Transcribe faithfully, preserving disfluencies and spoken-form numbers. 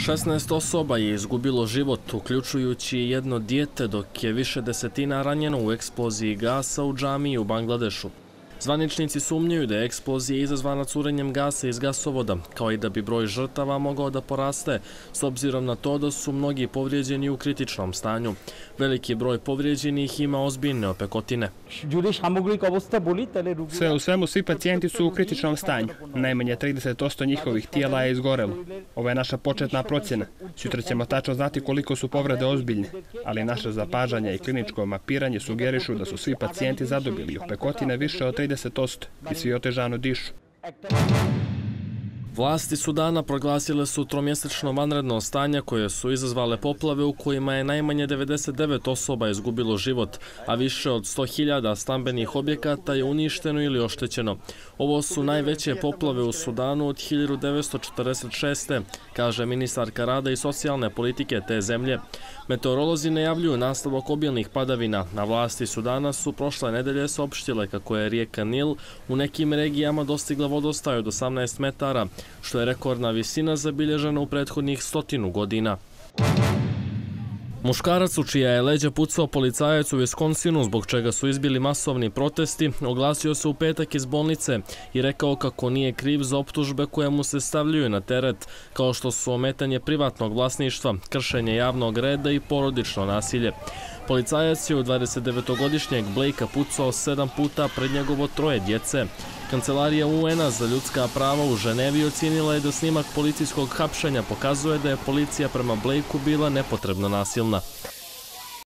šesnaest osoba je izgubilo život, uključujući jedno dijete, dok je više desetina ranjeno u eksploziji gasa u džamiji u Bangladešu. Zvaničnici sumnjaju da je eksplozija izazvana curenjem gasa iz gasovoda, kao i da bi broj žrtava mogao da poraste, s obzirom na to da su mnogi povrijeđeni u kritičnom stanju. Veliki broj povrijeđenih ima ozbiljne opekotine. Sve u svemu, svi pacijenti su u kritičnom stanju. Najmanje trideset posto njihovih tijela je izgorelo. Ovo je naša početna procjena. Sutra ćemo tačno znati koliko su povrede ozbiljne, ali naše zapažanja i kliničko mapiranje sugerišu da su svi pacijenti zadobili opekotine više od trideset posto i svi otežano dišu. Vlasti Sudana proglasile su tromjesečno vanredno stanje koje su izazvale poplave u kojima je najmanje devedeset devet osoba izgubilo život, a više od sto hiljada stambenih objekata je uništeno ili oštećeno. Ovo su najveće poplave u Sudanu od hiljadu devetsto četrdeset šeste. kaže ministarka rada i socijalne politike te zemlje. Meteorolozi najavljuju nastavak obilnih padavina. Na vlasti Sudana su prošle nedelje saopštile kako je rijeka Nil u nekim regijama dostigla vodostaj od osamnaest metara, što je rekordna visina zabilježena u prethodnih stotinu godina. Muškarac u čija je leđa pucao policajac u Viskonsinu, zbog čega su izbili masovni protesti, oglasio se u petak iz bolnice i rekao kako nije kriv za optužbe koje mu se stavljaju na teret, kao što su ometanje privatnog vlasništva, kršenje javnog reda i porodično nasilje. Policajac je u dvadesetdevetogodišnjeg Blakea pucao sedam puta pred njegovo troje djece. Kancelarija U N-a za ljudska prava u Ženevi ocijenila je da snimak policijskog hapšenja pokazuje da je policija prema Blakeu bila nepotrebno nasilna.